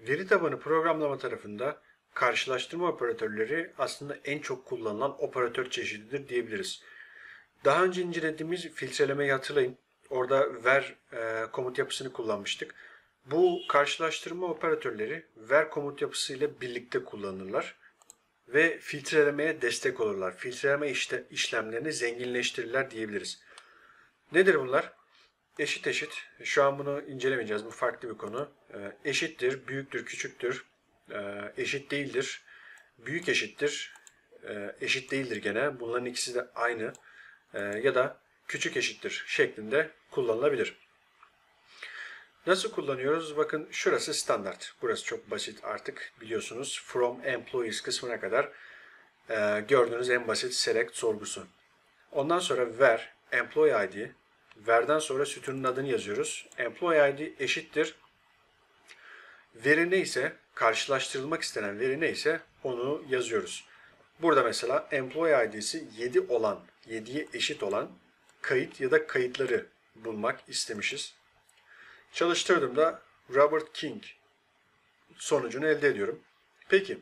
Veri tabanı programlama tarafında karşılaştırma operatörleri aslında en çok kullanılan operatör çeşididir diyebiliriz. Daha önce incelediğimiz filtrelemeyi hatırlayın. Orada where komut yapısını kullanmıştık. Bu karşılaştırma operatörleri where komut yapısı ile birlikte kullanılırlar ve filtrelemeye destek olurlar. Filtreleme işlemlerini zenginleştirirler diyebiliriz. Nedir bunlar? Eşit eşit. Şu an bunu incelemeyeceğiz. Bu farklı bir konu. Eşittir, büyüktür, küçüktür. Eşit değildir. Büyük eşittir. Eşit değildir gene. Bunların ikisi de aynı. Ya da küçük eşittir şeklinde kullanılabilir. Nasıl kullanıyoruz? Bakın şurası standart. Burası çok basit artık biliyorsunuz. From employees kısmına kadar gördüğünüz en basit select sorgusu. Ondan sonra where employee ID. Where'den sonra sütunun adını yazıyoruz. Employee ID eşittir. Veri neyse, karşılaştırılmak istenen veri neyse onu yazıyoruz. Burada mesela employee ID'si 7 olan, 7'ye eşit olan kayıt ya da kayıtları bulmak istemişiz. Çalıştırdığımda Robert King sonucunu elde ediyorum. Peki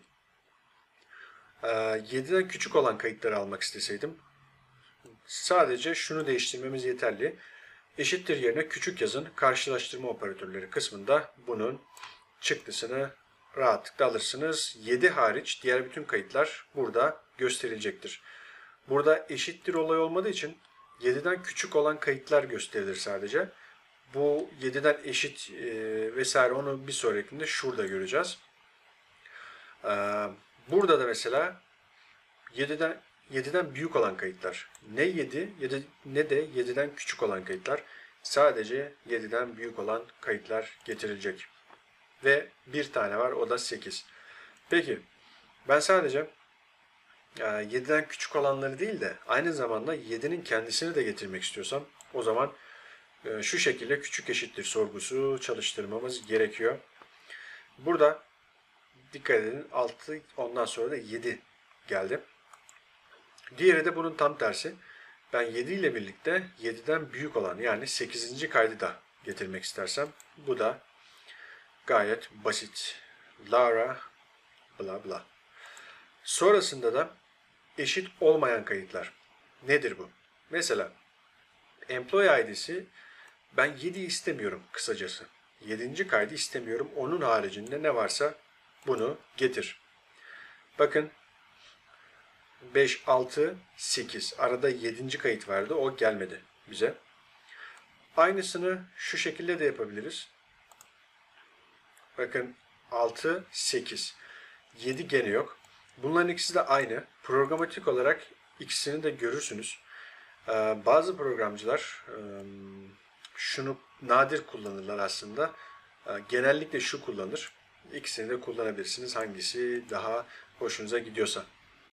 7'den küçük olan kayıtları almak isteseydim sadece şunu değiştirmemiz yeterli. Eşittir yerine küçük yazın, karşılaştırma operatörleri kısmında bunun çıktısını rahatlıkla alırsınız. 7 hariç diğer bütün kayıtlar burada gösterilecektir. Burada eşittir olay olmadığı için 7'den küçük olan kayıtlar gösterilir sadece. Bu 7'den eşit vesaire onu bir sonrakinde şurada göreceğiz. Burada da mesela 7'den büyük olan kayıtlar. Ne 7 ne de 7'den küçük olan kayıtlar. Sadece 7'den büyük olan kayıtlar getirilecek. Ve bir tane var, o da 8. Peki ben sadece 7'den küçük olanları değil de aynı zamanda 7'nin kendisini de getirmek istiyorsam o zaman şu şekilde küçük eşittir sorgusu çalıştırmamız gerekiyor. Burada dikkat edin 6 ondan sonra da 7 geldi. Diğeri de bunun tam tersi. Ben 7 ile birlikte 7'den büyük olan yani 8. kaydı da getirmek istersem bu da gayet basit. Lara bla bla. Sonrasında da eşit olmayan kayıtlar. Nedir bu? Mesela employee ID'si ben 7 istemiyorum kısacası. 7. kaydı istemiyorum. Onun haricinde ne varsa bunu getir. Bakın 5, 6, 8. Arada 7. kayıt vardı. O gelmedi bize. Aynısını şu şekilde de yapabiliriz. Bakın 6, 8. 7 gene yok. Bunların ikisi de aynı. Programatik olarak ikisini de görürsünüz. Bazı programcılar şunu nadir kullanırlar aslında. Genellikle şu kullanır. İkisini de kullanabilirsiniz. Hangisi daha hoşunuza gidiyorsa.